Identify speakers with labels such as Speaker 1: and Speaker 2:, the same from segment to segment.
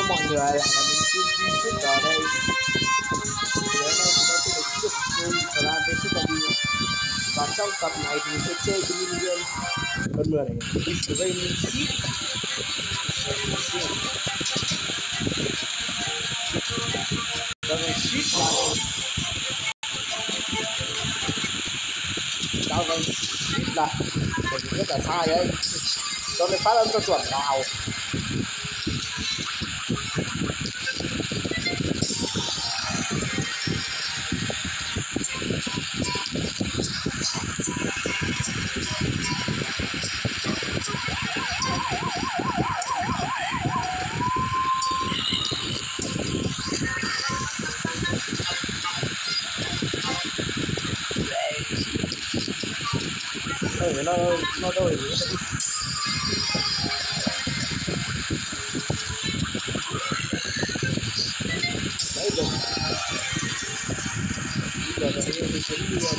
Speaker 1: Hello mọi người, lại là mình Kim Kim Xích ở đây. Thì hôm nay chúng ta sẽ được tiếp tục chơi Plan vs Zombie. Và trong tập này thì mình sẽ chơi cái mini game con mưa này, It's Raining Shit. Raining Shit là Raining Shit là mình rất là sai đấy. Cho nên phát âm cho chuẩn nào. Nó đổi đấy rồi. Bây giờ là mình kiếm đi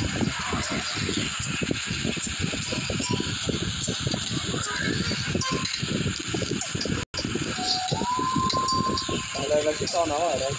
Speaker 1: đây là cái con nó ở đây.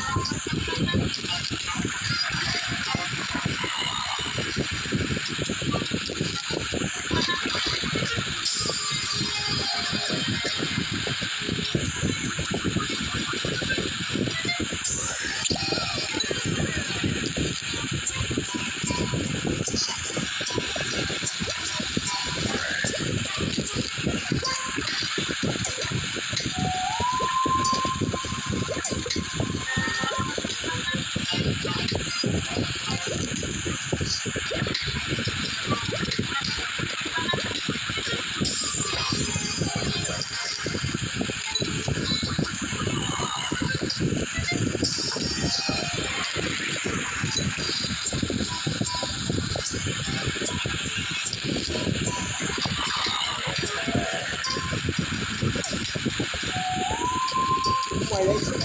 Speaker 1: Quay lấy chị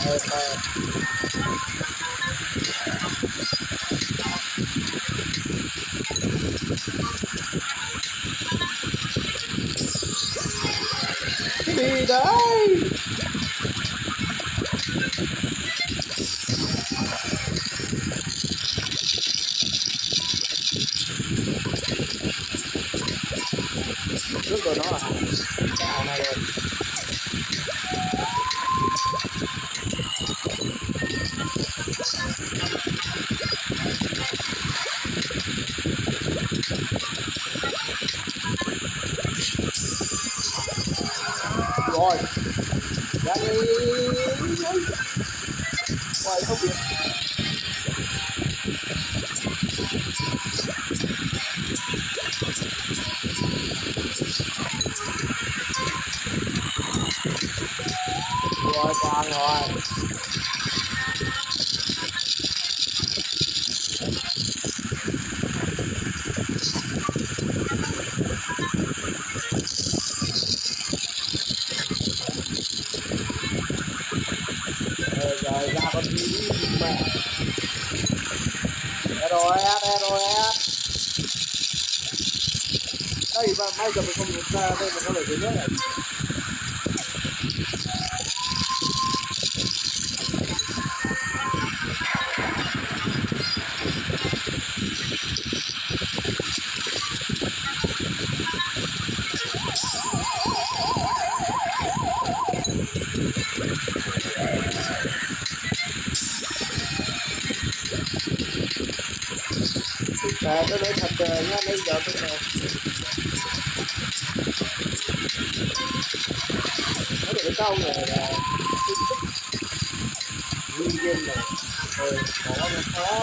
Speaker 1: cái gì đấy? Trước rồi nó là cái này rồi. Rồi ra đi ngoài không biết rồi còn rồi. Rồi ra con gì mẹ SOS đây và may giờ mình không được ra đây mà có lời thứ nhất này. Tôi nói thật nha, bây giờ tôi nói được cái câu này là tôi thích nguyên game này rồi có nó khó.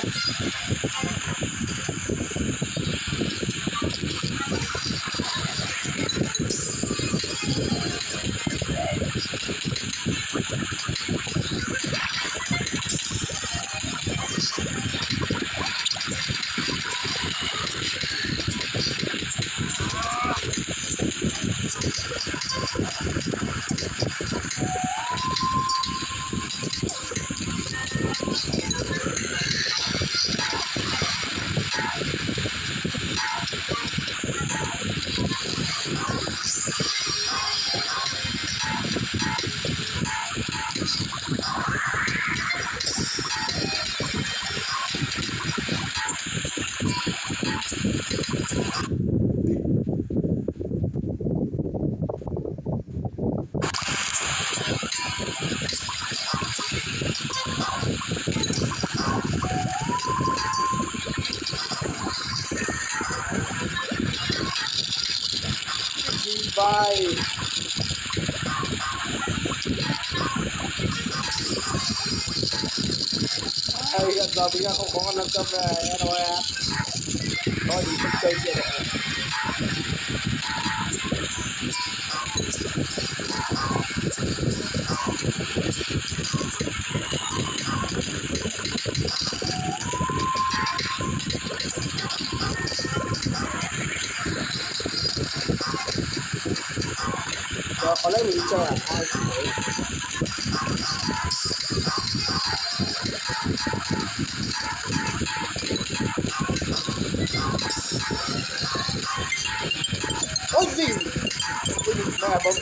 Speaker 1: Hiện giờ mình không có con 500 này rồi ạ. Thôi thì không chơi chuyện nữa. Rồi có lẽ mình chơi à? Ai chỉ đấy. Ôi gì? Mẹ bấm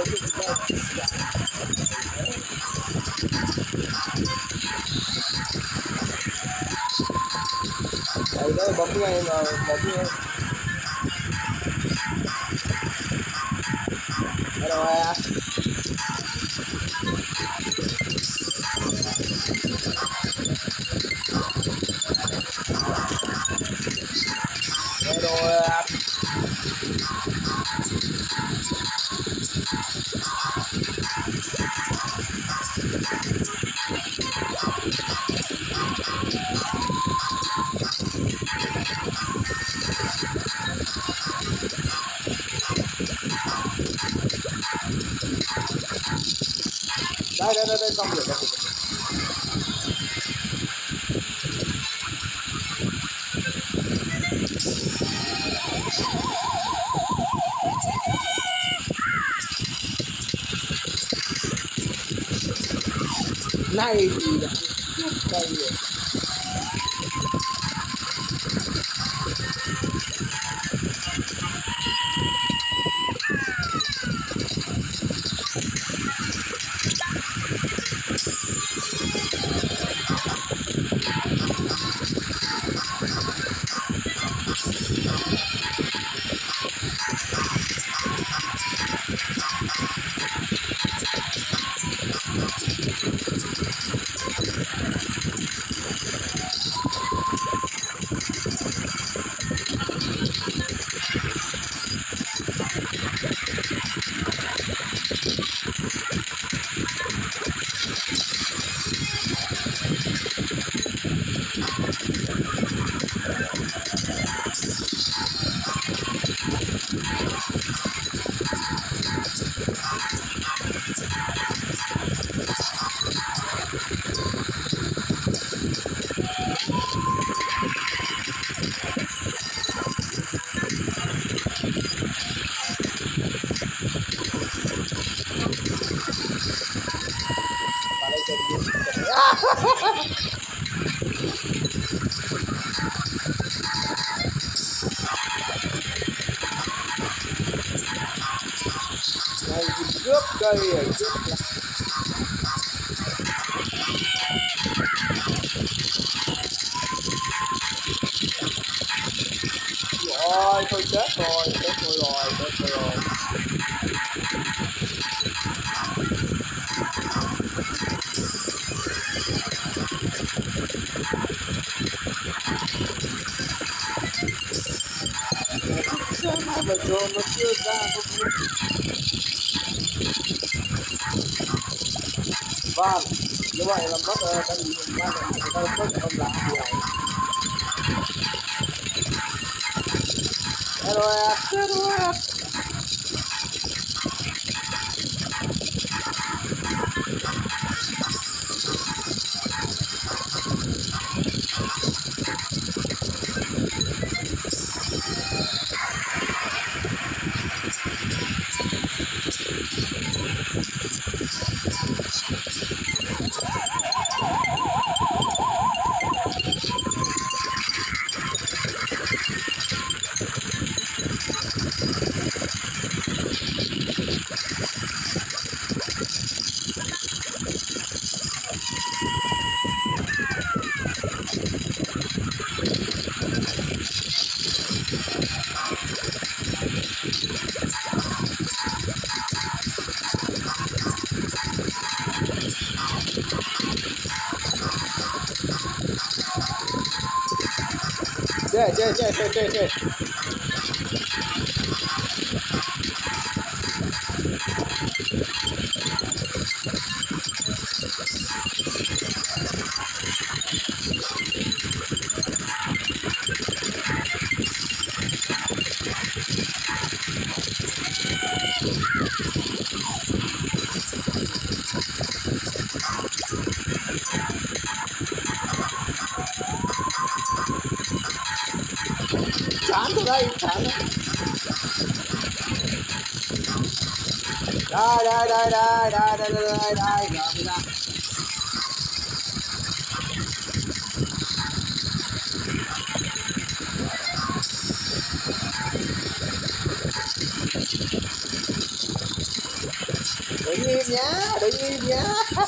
Speaker 1: đấy đấy bấm ngay mà bấm ngay. Hello à. Hello à. Đây xong rồi. Này thì đã cây rồi. Này thì cướp cây ở trước là rồi thôi chết rồi. Sao mà drone nó chưa ra không biết. Vâng, như vậy là mất đang bị người ta mất con lạc này. Hello. Chơi. đây chán đây rồi ra đứng im nhá đứng im nhá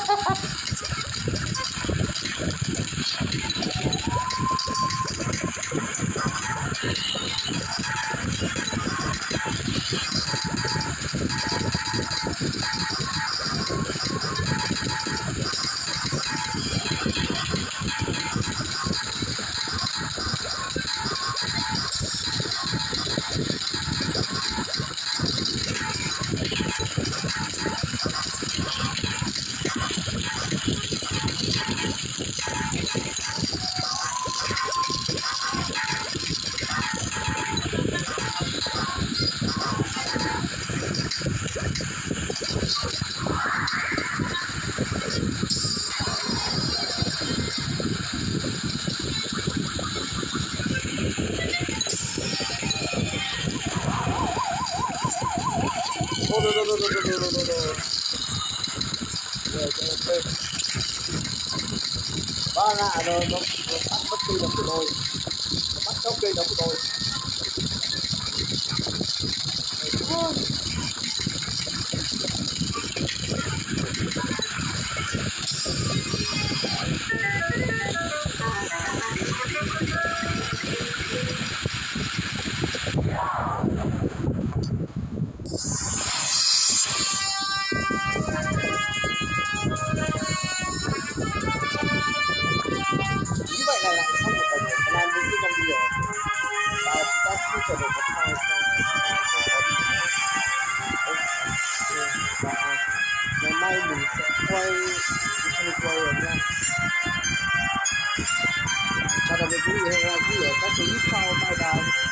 Speaker 1: ba ngã rồi nó bắt bất kỳ đống của tôi nó bắt chóc cây đống của tôi như vậy là lại xong một cảnh làm với sự trong điều và chúng ta sẽ trở về một sau có gì và ngày mai mình sẽ quay rồi nha. Chào tạm biệt quý vị, hẹn gặp lại quý vị ở các clip sau. Bye bye.